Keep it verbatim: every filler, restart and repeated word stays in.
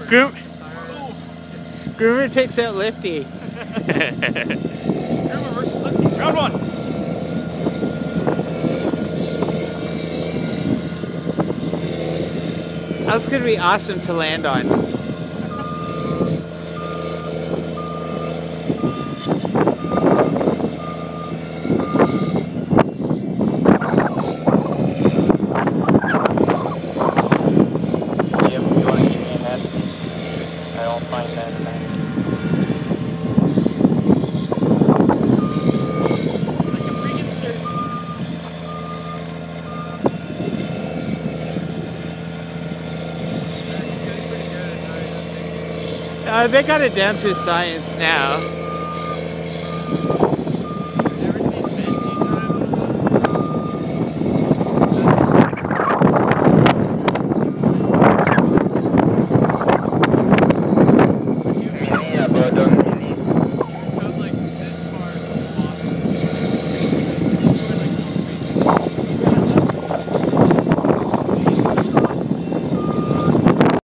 Groom Groomer takes out Lifty. Groomer versus Lifty. Round one. That's gonna be awesome to land on. Uh, they got it down to a science now.